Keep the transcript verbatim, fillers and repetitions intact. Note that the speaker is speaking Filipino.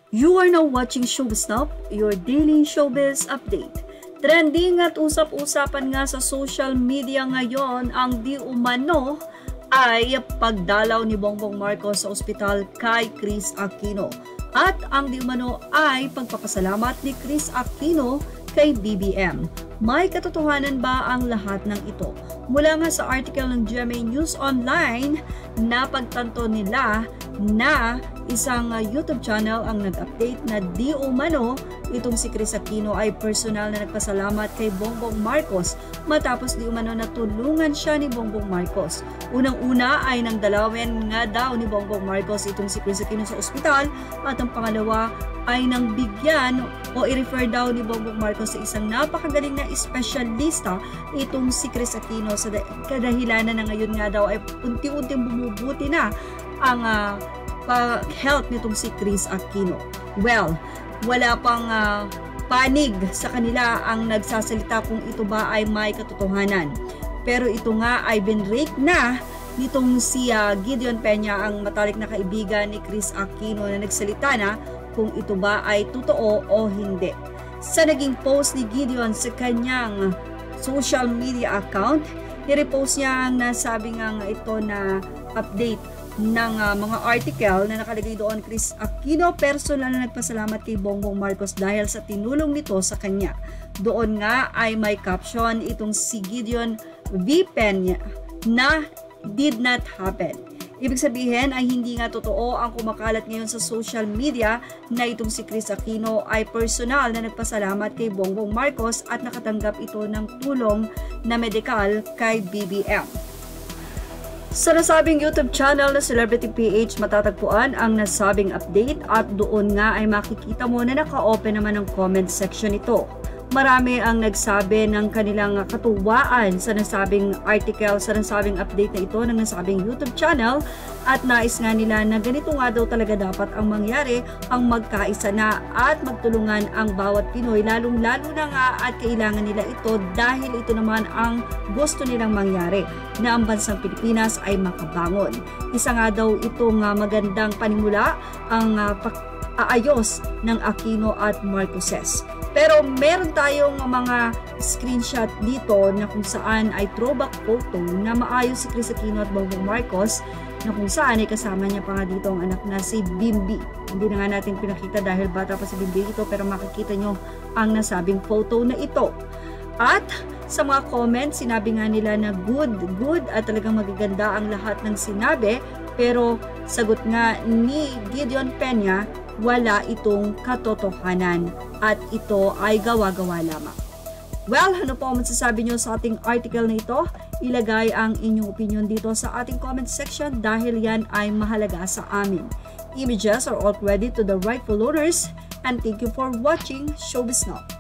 You are now watching Showbiz Now, your daily showbiz update. Trending at usap-usapan nga sa social media ngayon ang di umano ay pagdalaw ni Bongbong Marcos sa ospital kay Kris Aquino. At ang di umano ay pagpapasalamat ni Kris Aquino kay B B M. May katotohanan ba ang lahat ng ito? Mula nga sa article ng G M A News Online, napagtanto nila na isang uh, YouTube channel ang nag-update na di umano itong si Kris Aquino ay personal na nagpasalamat kay Bongbong Marcos matapos di umano natulungan siya ni Bongbong Marcos. Unang-una ay nang dalawin nga daw ni Bongbong Marcos itong si Kris Aquino sa ospital at ang pangalawa ay nang bigyan o i-refer daw ni Bongbong Marcos sa isang napakagaling na espesyalista itong si Kris Aquino sa kadahilanan na ngayon nga daw ay unti-unting bumubuti na ang uh, health nitong si Kris Aquino. Well, wala pang uh, panig sa kanila ang nagsasalita kung ito ba ay may katotohanan. Pero ito nga ay binrake na nitong si uh, Gideon Peña, ang matalik na kaibigan ni Kris Aquino, na nagsalita na kung ito ba ay totoo o hindi. Sa naging post ni Gideon sa kanyang social media account, i-repost niya ang nasabi nga ito na update ng uh, mga article na nakalagay doon. Kris Aquino personal na nagpasalamat kay Bongbong Marcos dahil sa tinulong nito sa kanya. Doon nga ay may caption itong si Gideon V. Peña na did not happen. Ibig sabihin ay hindi nga totoo ang kumakalat ngayon sa social media na itong si Kris Aquino ay personal na nagpasalamat kay Bongbong Marcos at nakatanggap ito ng tulong na medikal kay B B M. Sa nasabing YouTube channel na Celebrity P H matatagpuan ang nasabing update at doon nga ay makikita mo na naka-open naman ang comment section ito. Marami ang nagsabi ng kanilang katuwaan sa nasabing article, sa nasabing update na ito ng nasabing YouTube channel at nais nga nila na ganito nga daw talaga dapat ang mangyari, ang magkaisa na at magtulungan ang bawat Pinoy, lalong-lalo na nga at kailangan nila ito dahil ito naman ang gusto nilang mangyari, na ang bansang Pilipinas ay makabangon. Isa nga daw itong uh, magandang panimula ang uh, aayos ng Aquino at Marcoses. Pero meron tayong mga screenshot dito na kung saan ay throwback photo na maayos si Kris Aquino at Bongbong Marcos, na kung saan ay kasama niya pa nga dito ang anak na si Bimbi. Hindi na nga natin pinakita dahil bata pa si Bimbi ito, pero makikita nyo ang nasabing photo na ito. At sa mga comments, sinabi nga nila na good, good at talagang magaganda ang lahat ng sinabi, pero sagot nga ni Gideon Peña, wala itong katotohanan at ito ay gawa-gawa lamang. Well, ano po ang masasabi nyo sa ating article na ito? Ilagay ang inyong opinion dito sa ating comment section dahil yan ay mahalaga sa amin. Images are all credited to the rightful owners, and thank you for watching Showbiz Now.